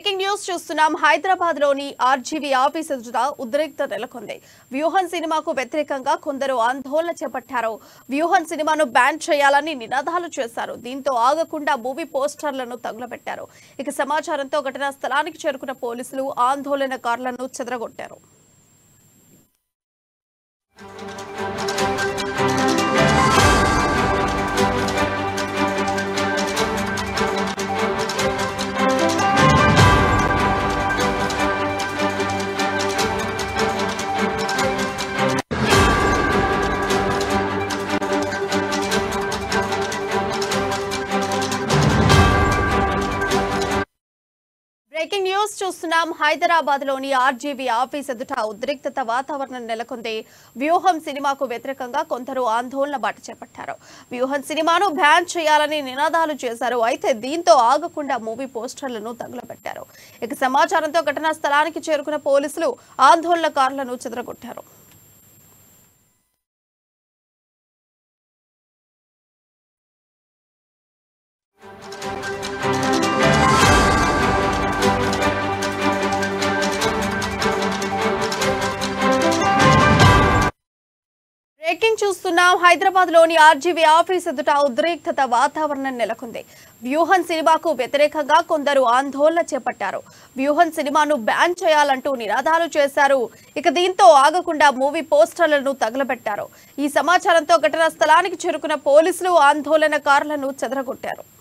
Breaking news చూస్తున్నాం. హైదరాబాద్ లోని RGV office ఎదుట ఉద్రిక్తత నెలకొంది. వ్యూహం సినిమాకు వ్యతిరేకంగా కొందరు ఆందోళన చేపట్టారు. వ్యూహం సినిమాను బ్యాన్ చేయాలని నినాదాలు చేశారు. దీంతో ఆగకుండా మూవీ పోస్టర్లను తగులబెట్టారు. ఇక సమాచారంతో ఘటనా స్థలానికి చేరుకున్న పోలీసులు ఆందోళనకారులను చెదరగొట్టారు. బ్రేకింగ్ న్యూస్ చూస్తున్నాం. హైదరాబాద్ లోని RGV ఆఫీస్ ఎదుట ఉద్రిక్తత వాతావరణం నెలకొంది. వ్యూహం సినిమాకు వ్యతిరేకంగా కొందరు ఆందోళన బాట చేపట్టారు. వ్యూహం సినిమాను బ్యాన్ చేయాలని నినాదాలు చేశారు. అయితే దీంతో ఆగకుండా మూవీ పోస్టర్లను తగులబెట్టారు. ఇక సమాచారంతో ఘటనా స్థలానికి చేరుకున్న పోలీసులు ఆందోళనకారులను చెదరగొట్టారు. బ్రేకింగ్ చూస్తున్నాం. హైదరాబాద్ లోని RGV ఆఫీస్ ఎదుట ఉద్రిక్తత వాతావరణం నెలకొంది. వ్యూహం సినిమాకు వ్యతిరేకంగా కొందరు ఆందోళన చేపట్టారు. వ్యూహం సినిమాను బ్యాన్ చేయాలంటూ నినాదాలు చేశారు. ఇక దీంతో ఆగకుండా మూవీ పోస్టర్లను తగులబెట్టారు. ఈ సమాచారంతో ఘటనా స్థలానికి చేరుకున్న పోలీసులు ఆందోళనకారులను చెదరగొట్టారు.